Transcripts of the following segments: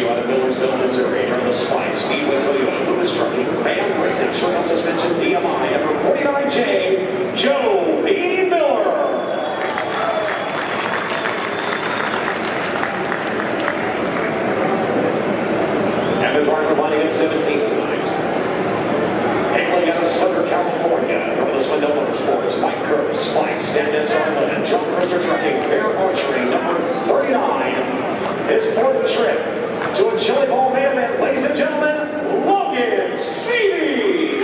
out of Millersville, Missouri, from the Spike Speedway Toyota Lewis Trucking Ram Racing Short Suspension DMI number 49J, Joe B. Miller. And the driver lining at 17 tonight. Hailing out of Southern California from the Swindle Motorsports, Mike Kerr, Spike, Stanton Sarlin, and John Krister Trucking, Bear Archery, number 39. His fourth trip to a Chili Bowl main event, ladies and gentlemen, Logan Seavey.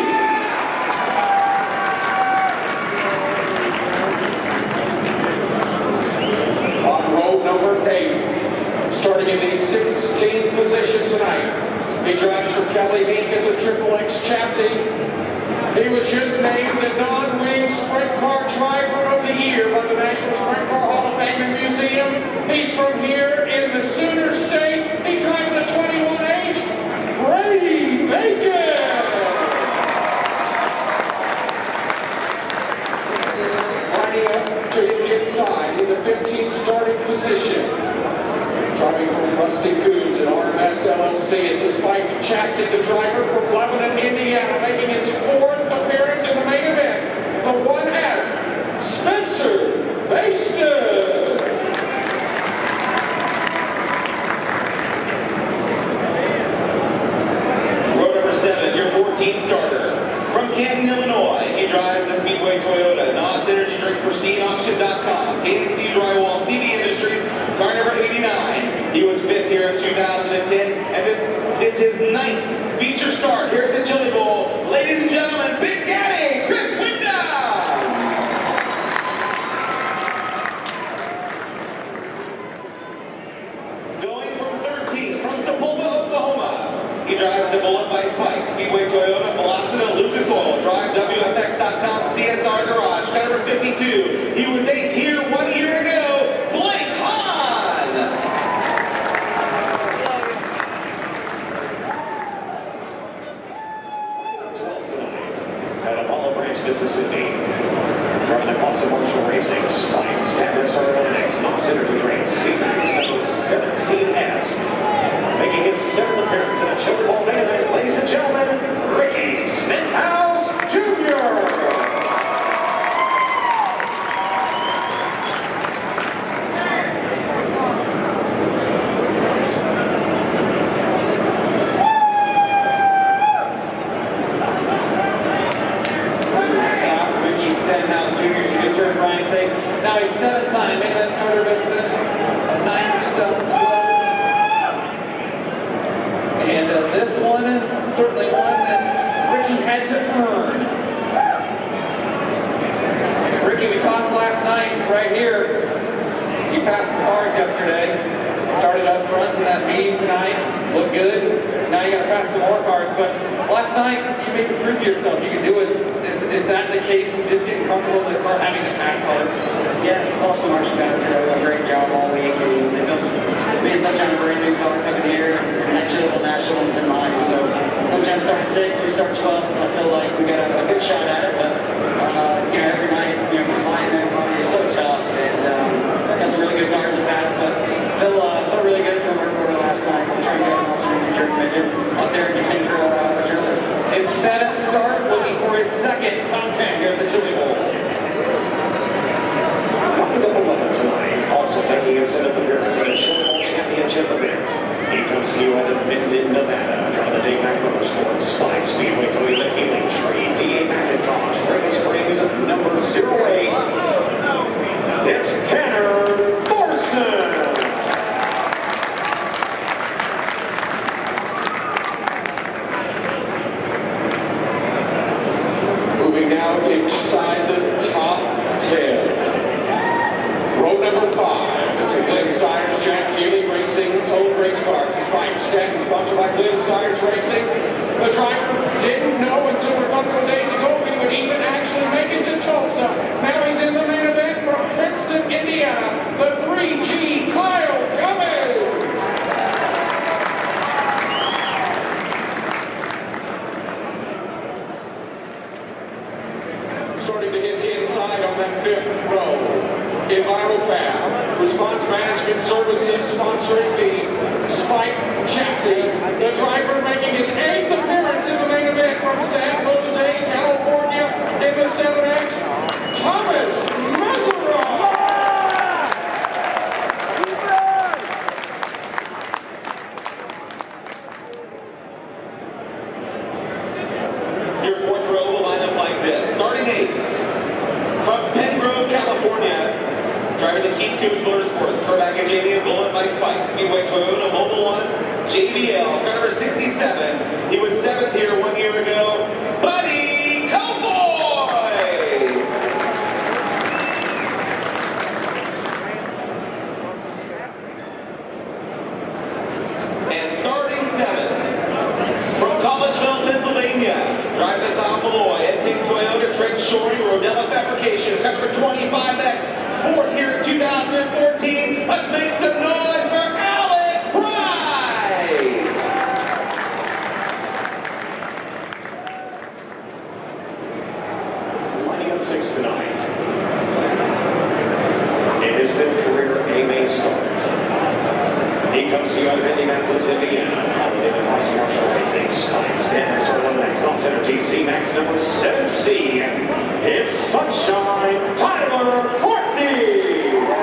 On road number 8, starting in the 16th position tonight, he drives for Kelly Inc. It's a Triple X chassis. He was just named the Non-Wing Sprint Car Driver of the Year by the National Sprint Car Hall of Fame and Museum. He's from here in the Sooner State. He drives a 21H, Brady Bacon. Lining up to his inside in the 15th starting position. Driving from Rusty Coons at RMS LLC. It's a Spike chassis. The driver from Lebanon, Indiana, making his 4th appearance in the main event. The 1S, Spencer Baston. Row number 7, your 14th starter. From Canton, Illinois, he drives the Speedway Toyota, NOS Energy Drink, PristineAuction.com, KNC Drywall, CB Industries, car number 89. He was 5th here in 2010, and this is his 9th feature start here at the Chili Bowl. Ladies and gentlemen, Big Daddy, Chris Wyndham! Going from 13th, from Sepulveda, Oklahoma, he drives the Bullet by Spike, Speedway Toyota, Velocita, Lucas Oil, Drive, WFX.com, CSR Garage, car number 52. He was 8th here 1 year ago, Blake Hahn! 12 tonight at Apollo Ranch, Mississippi. Driving the Clausen Marshall Racing, Spike, Standard Sarlin, NOS Energy Drink, C-Max number 17S. Making his 7th appearance in a Chili Bowl main event, ladies and gentlemen, Ricky Stenhouse Jr. Now he's 7-time main event starter of estimate, 9th 2012. And this one, certainly one that Ricky had to earn. Ricky, we talked last night right here. You passed the cars yesterday. Started up front in that meeting tonight. Looked good. Now you got to pass some more cars. But last night, you made to prove to yourself you can do it. Is that the case? Just getting comfortable in this car, having to pass cars? Yes, Clausen Marshall guys did a great job all week. And they built me and Sunshine a brand new car coming here and had Chili Bowl Nationals in mind. So Sunshine starts 6, we start 12. I feel like we got a good shot at it. But you know, every night, flying that car is so tough. And got some really good cars to pass. But felt really good from our quarter last night. I'm trying to get also into Jerk Midget up there and continue for German. His 7th start, looking for his 2nd top 10 here at the Chili Bowl. Number 11 tonight, also making his 7th appearance in a Chili Bowl Championship event. He comes to you out of Minden, Nevada, from the Dave Mack Motorsports, Spike Speedway Toyota Healing Tree, D.A. McIntosh, Race Springs, number 08. It's Tanner Thorson. Moving now inside the top 10. Row number 5. It's a Glenn Stires, Jack Healy Racing, owned race car. It's Spike Stanton, sponsored by Glenn Stires Racing. The driver didn't know until a couple of days ago if he would even actually make it to Tulsa. Now he's in the main event from Princeton, Indiana. The 3G Kyle Cummins. Starting to his inside on that 5th row. EnviroFab, Response Management Services, sponsoring the Spike Chassis Speedway Toyota Mobile One JBL, car number 67. He was 7th here 1 year ago. Buddy Kofoy! And starting 7th, from Collegeville, Pennsylvania, driving the Tom Malloy at Pink Toyota, Trent Shoring, Rodella Fabrication, car number 25X. 4th here in 2014. Let's make some noise for Alex Price! Lining up 6 tonight. In his 5th career A-main start. He comes to you out of Indianapolis, Indiana. Holiday Cross Marshall Racing. Spine standards are 1 next. On center GC Max number 7C. It's Sunshine Tyler Courtney!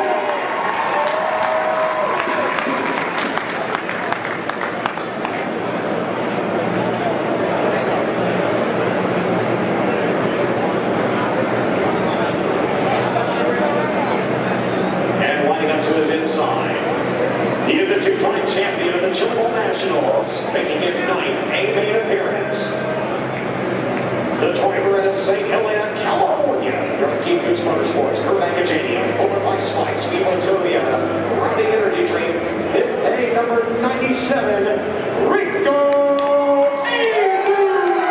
And lining up to his inside. He is a 2-time champion of the Chili Bowl Nationals, making his 9th A-main appearance. The driver in St. Helena, California, from Keith Goods Motorsports, Kurt Agajanian, over by Spike, Speedway Toyota, Rowdy Energy Drink, Big number 97, Rico Edu!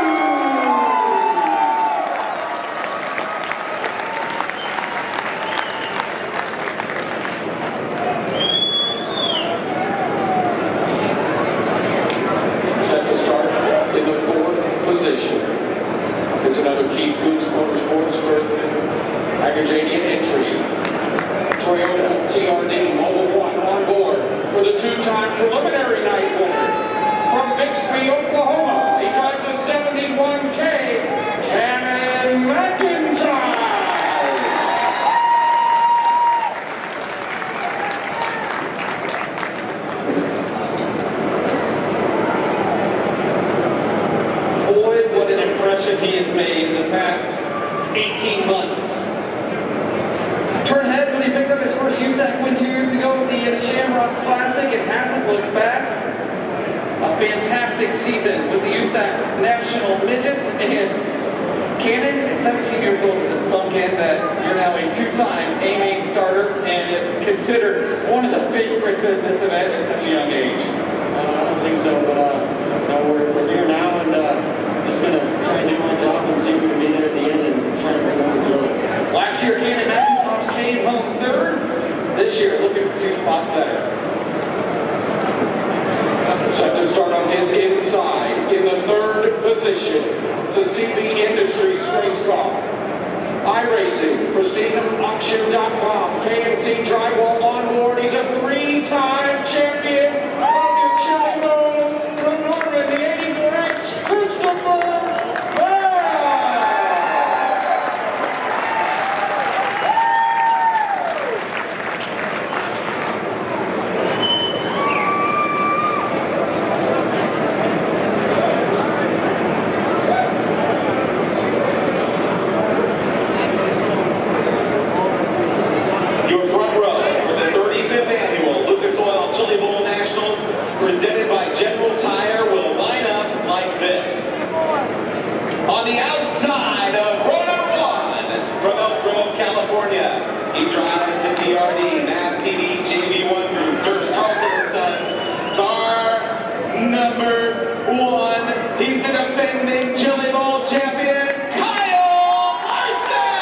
Set to start in the 4th position. It's another Keith Goods Motorsports for Agajanian entry. Toyota TRD Mobile One on board for the 2-time preliminary night winner. From Bixby, Oklahoma, he drives a 71K Cannon McIntyre. Boy, what an impression he has made in the past 18 months. Turned heads when he picked up his first USAC win 2 years ago at the Shamrock Classic and hasn't looked back. A fantastic season with the USAC National Midgets, and Cannon, at 17 years old, is sunk in that you're now a 2-time A-main starter and considered one of the favorites at this event at such a young age. I don't think so, but no, we're here now, and just going to try and do my job and see if we can be there at the end and try to bring home the gold. Last year, Cannon McIntosh came home 3rd. This year, looking for 2 spots better. Set to start on his inside in the 3rd position to CB Industries race car. iRacing, PristineAuction.com, KMC Drywall on board. He's a 3-time champion of your Chili Bowl from Norman, the 84X, Christopher Bell. Your front row for the 35th annual Lucas Oil Chili Bowl Nationals, presented by General Tire, will line up like this. On the outside of row number 1 from Elk Grove, California, he drives the TRD Mass TV JB1 Group, George Charlton and Sons. Car number 1, he's the defending Chili Bowl champion, Kyle Larson!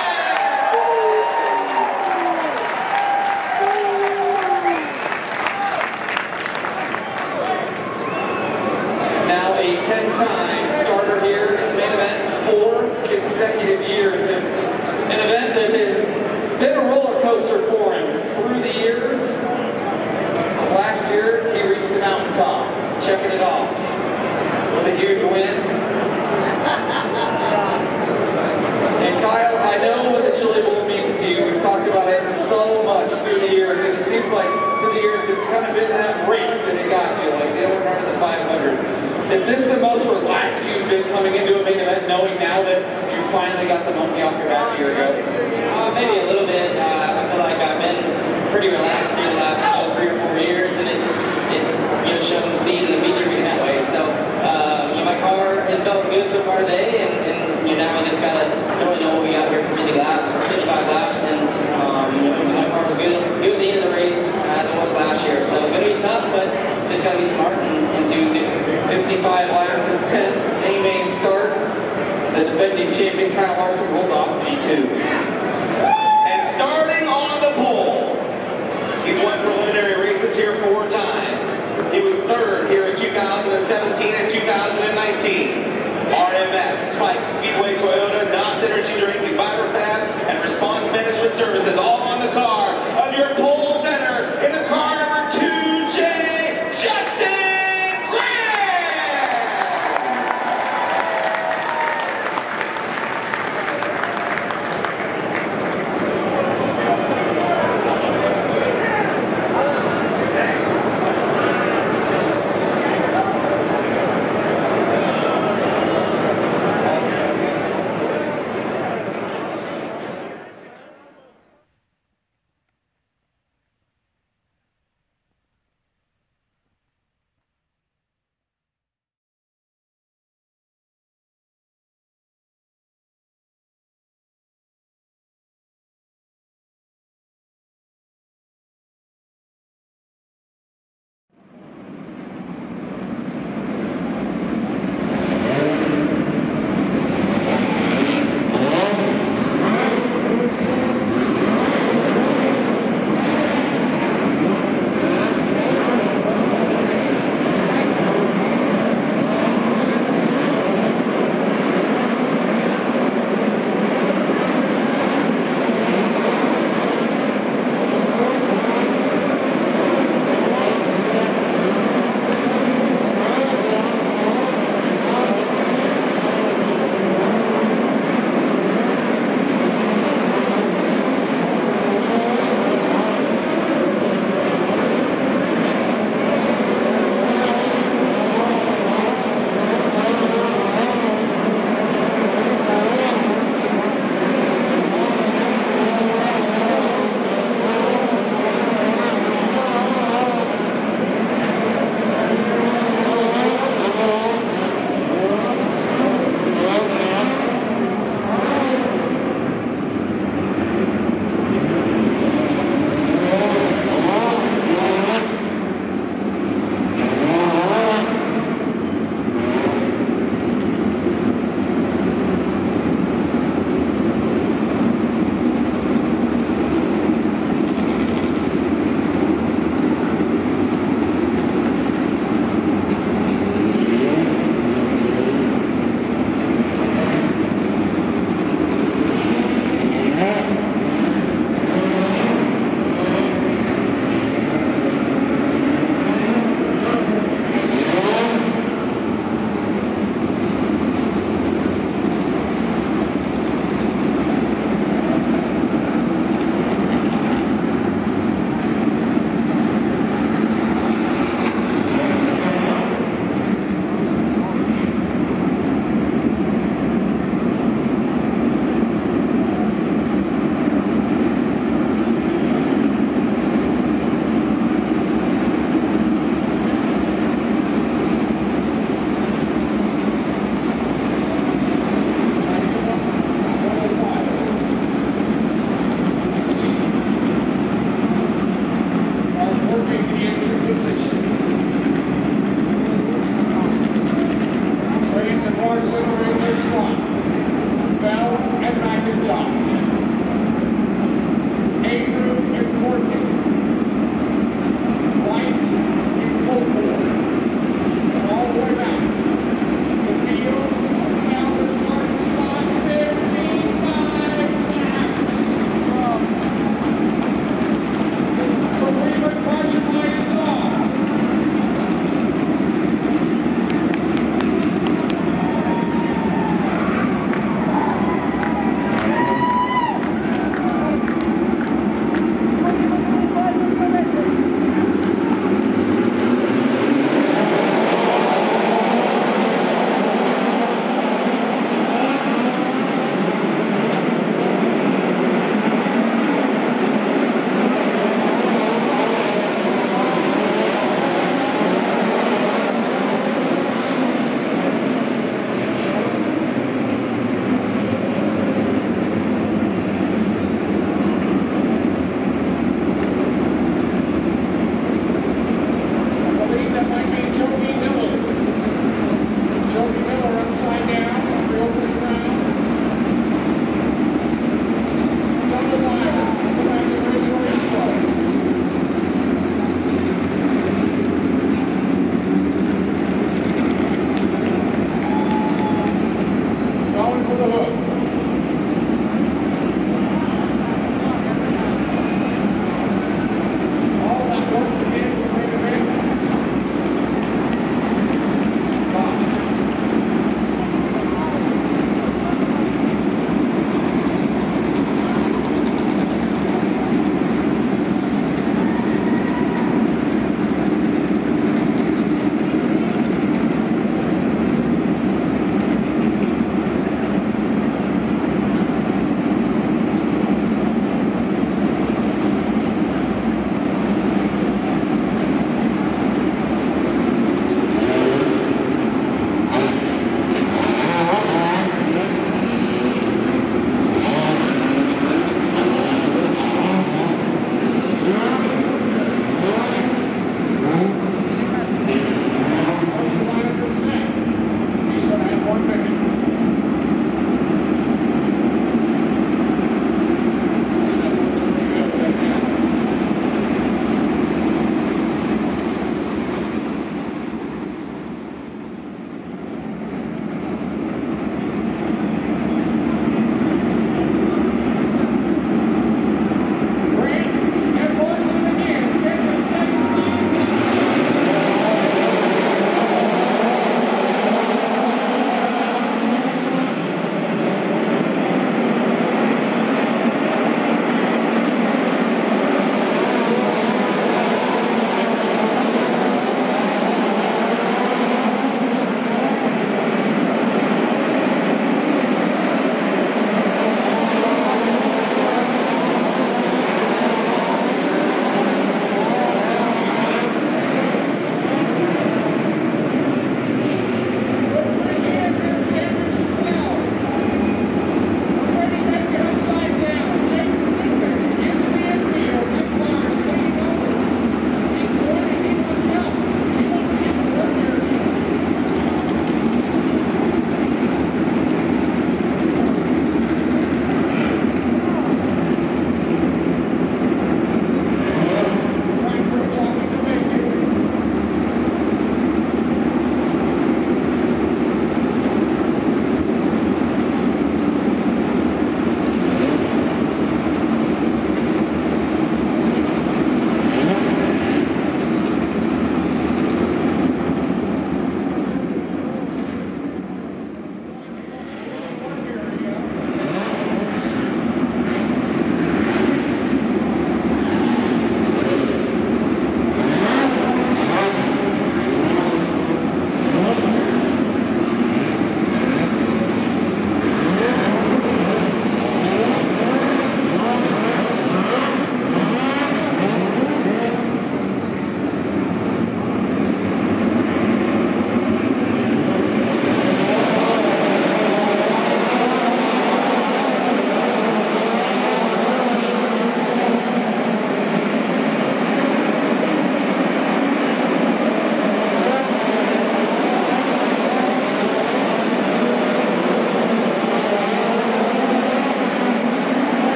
Now a 10-time starter here in the main event, 4 consecutive years. And an event that has been a roller coaster for him through the years. Last year, he reached the mountaintop, checking it off with a huge win. And Kyle, I know what the Chili Bowl means to you. We've talked about it so much through the years, and it seems like through the years it's kind of been that race that it got you, like the over run of the 500. Is this the most relaxed you've been coming into a main event, knowing now that you finally got the monkey off your back a year ago? Maybe a little bit. I feel like I've been pretty relaxed here the last 3 or 4 years, and it's 10th A-main start. The defending champion Kyle Larson rolls off P2. And starting on the pole, he's won preliminary races here 4 times. He was 3rd here in 2017 and 2019. RMS, Spike, Speedway, Toyota, NOS Energy Drink, and VibraFab, and Response Management Services, all on the car of your pole center in the car number 2J, Justin!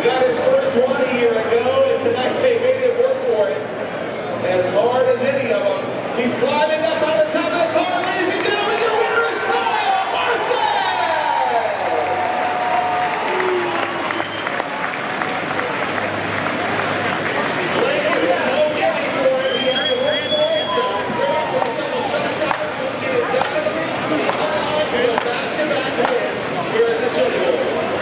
got his first one a year ago, and tonight they made him work for it as hard as any of them. He's climbing up on the top of the car, ladies and gentlemen. Your winner is Kyle Larson! Ladies, no getting for it. He had to work for it. John Grant with a couple shots on it. Couldn't get it done. He's on. He'll back to win here at the Chili Bowl.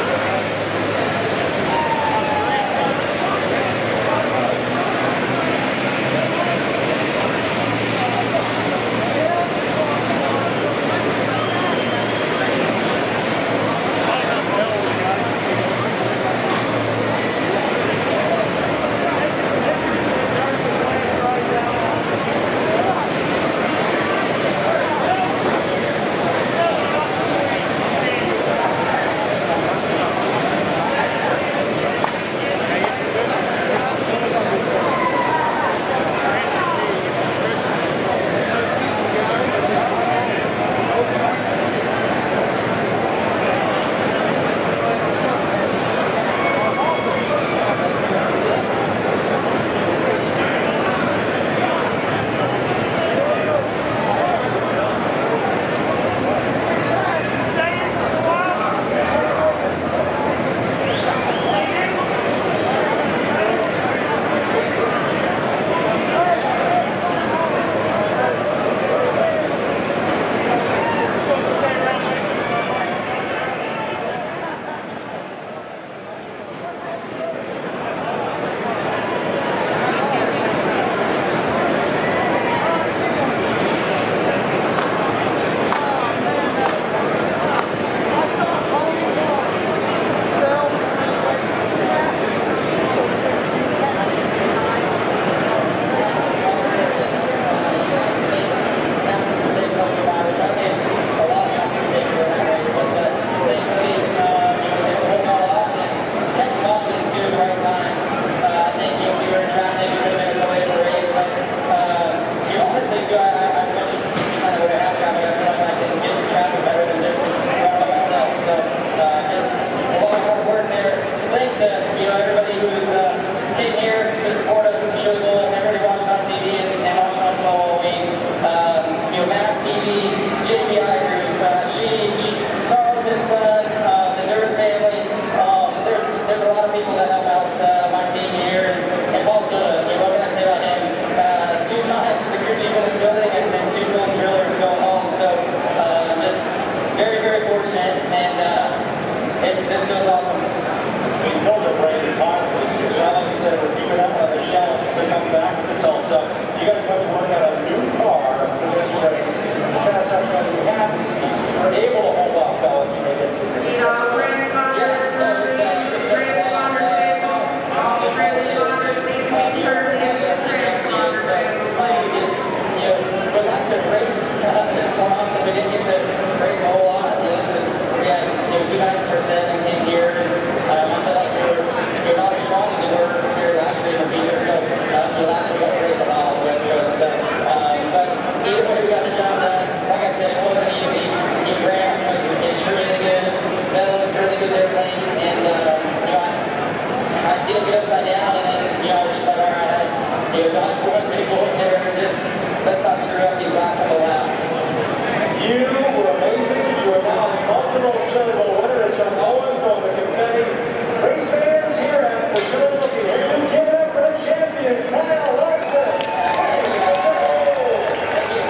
This feels awesome. We pulled a Brandon Park for this year. So like you said, we're keeping up on the shout to come back to Tulsa. You guys went to work out a new car for this race. The satisfaction that we have is you were able to hold off Bell if you made it. We'd like to race this month, and we didn't get to race a whole lot. This is, we had 2 nights per set and came here, and I feel like we're not as strong as we were here last year in the feature, so last year we got to race a lot on the West Coast. So, but either way, we got the job done. Like I said, it wasn't easy. Grant was extremely good. Bell was really good there late, and I see him get upside down, and then I was just like, all right, dodge one people in there, and just let's not screw up these last couple laps. You were amazing. You are now the multiple Chili Bowl winner. Some Owen from the confetti. Race fans here at the Chili Bowl, here to give it up for the champion, Kyle Larson. Hey, that's a goal. Thank you.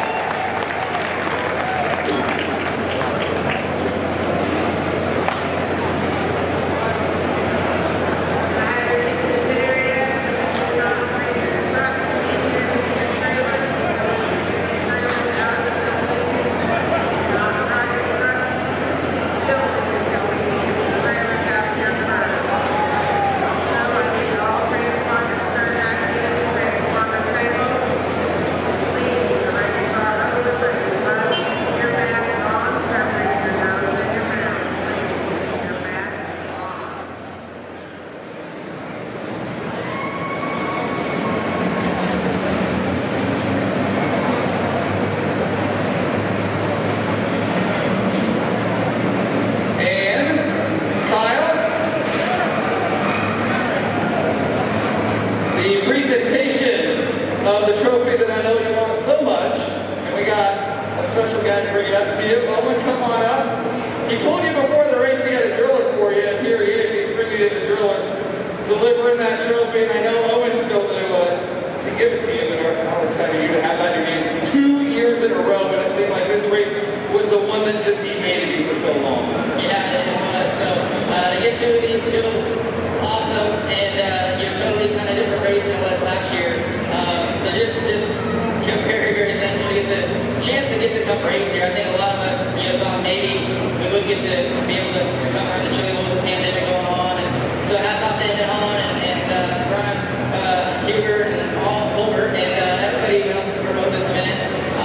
the trophy that I know you want so much. And we got a special guy to bring it up to you. Owen, come on up. He told you before the race he had a driller for you, and here he is. He's bringing you the driller, delivering that trophy. And I know Owen still to give it to you, but how excited are you to have that in your hands? 2 years in a row, but it seemed like this race was the one that just evaded you for so long. Yeah, it was. So to get 2 of these feels awesome, and totally kind of different race than it was last year. So just very, very thankful to get the chance to get to come race here. I think a lot of us thought maybe we wouldn't get to be able to come around the Chili Bowl with the pandemic going on, and so hats off to Ed Hahn and Brian Huber and all over, and everybody who helps to promote this event.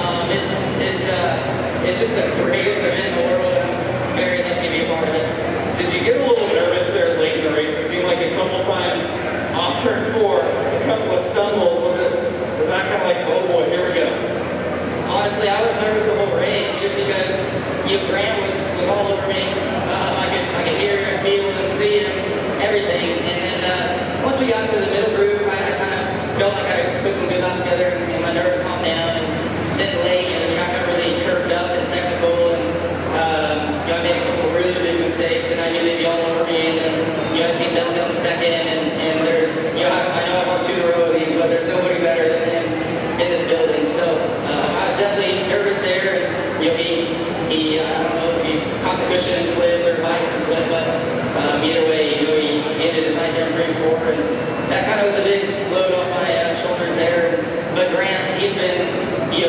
It's just the greatest event in the world, and I'm very lucky to be a part of it. Did you get a little nervous there late in the race? It seemed like a couple times off turn 4, a couple of stumbles. Was that kind of like, oh boy, here we go? Honestly, I was nervous the whole race just because Grant was all over me. I could hear and feel and see him, everything. And then once we got to the middle group, I kind of felt like I put some good laps together and my nerves calmed down. And then late, the track got really curved up and technical, and I made a couple really big mistakes, and I knew they'd be all over me. And then I see Bell go second, and there's I know I've won 2 in a row of these, but there's nobody better than him in this building. So I was definitely nervous there. And he I don't know if he caught the cushion and flipped or biked and flipped, but either way, he ended his night there in 3-4, and that kind of was a big load off my shoulders there. But Grant, he's been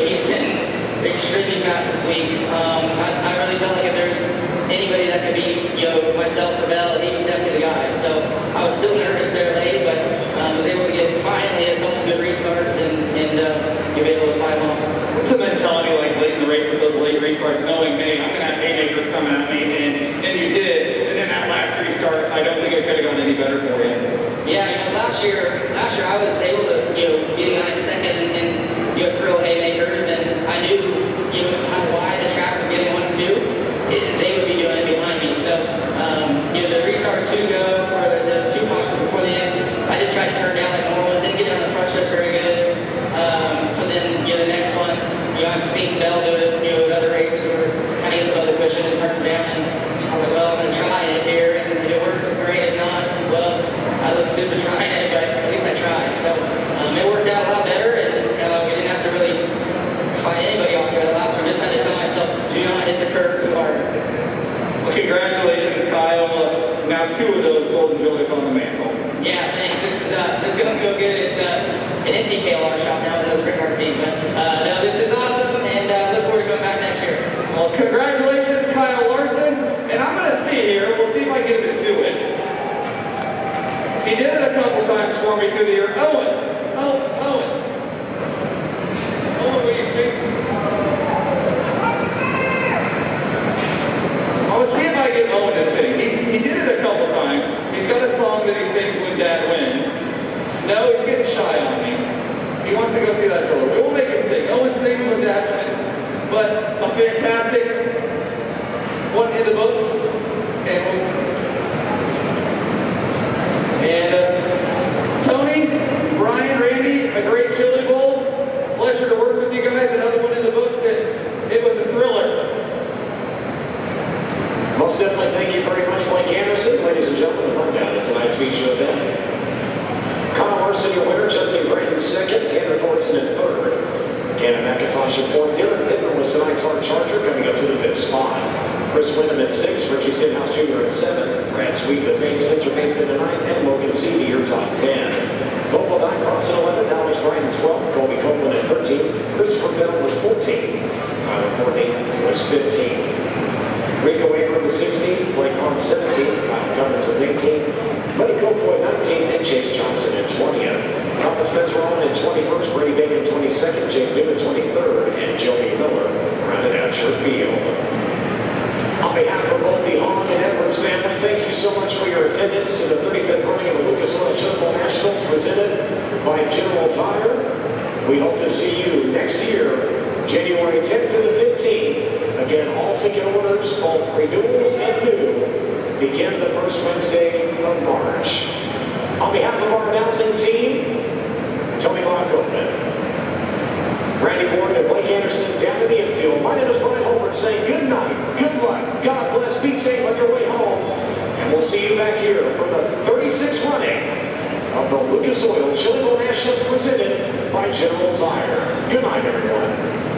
extremely fast this week. I really felt like if there's anybody that could beat myself or Bell, he was definitely the guy. So I was still nervous there late, but was able to get finally a couple good restarts and be able to climb off. What's the mentality like late in the race with those late restarts, knowing, hey, I'm going to have haymakers coming at me, and you did, and then that last restart, I don't think it could have gone any better for you. Yeah, last year I was able to be the guy in second and throw haymakers, and I knew why the track was getting 1-2, they would be doing it behind me. So the restart 2 go, or the 2 cautions before the end, I just tried to turn down like normal, didn't get down the front stretch very good. So then the next one, I've seen Bell do it in other races where kind of gets above the cushion and turns down, and I was like, well, I'm going to try it here, and if it works, great. If not, well, I look stupid trying it, but at least I tried. So it worked out a lot better, and we didn't have to really fight anybody off there the last one. Just had to tell myself, do not hit the curb too hard. Well, congratulations, Kyle. Now 2 of those golden drillers on the mantle. Yeah, thanks. This is going to go good. It's an empty KLR shop now with no sprint car team, but no, this is awesome, and look forward to going back next year. Well, congratulations, Kyle Larson. And I'm going to see here. We'll see if I get him to do it. He did it a couple times for me through the year. Owen, will you sing? I'll see if I get Owen to sing. He did it a couple times. He's got a song that he sings when Dad wins. No, he's getting shy on me. He wants to go see that girl. We will make him sing. Owen sings when Dad wins. But a fantastic one in the books. And Tony, Brian, Randy, a great Chili Bowl. Pleasure to work with you guys. Another one in the books. It was a thriller. Most definitely, thank you very much, Blake Anderson. Ladies and gentlemen, the rundown of tonight's feature event. Kyle Larson, your winner. Justin Brayton, second. Tanner Thorson in third. Gannon McIntosh at fourth. Darren Pittman was tonight's hard charger, coming up to the 5th spot. Chris Wyndham at 6. Ricky Stenhouse Jr. at 7. Brad Sweet as 8. Spencer Mason at 9. And Logan Seavey, your top 10. Cole Dye Cross at 11. Alex Bryan 12. Colby Copeland at 13. Christopher Bell was 14. Tyler Courtney was 15. Rico Abram was 16, Blake Hahn 17, Kyle Cummins was 18, Buddy Kofoid 19, and Chase Johnson at 20th. Thomas Bezron at 21st, Brady Bacon 22nd, Jake Newman 23rd, and Joey Miller rounded out your field. On behalf of both the Hahn and Edwards family, thank you so much for your attendance to the 35th running of the Lucas Oil Chili Bowl Nationals presented by General Tire. We hope to see you next year, January 10th to the 15th. Again, all ticket orders, both renewals and new, begin the first Wednesday of March. On behalf of our announcing team, Tony Lockhoven. here for the 36th running of the Lucas Oil Chili Bowl Nationals presented by General Tire. Good night, everyone.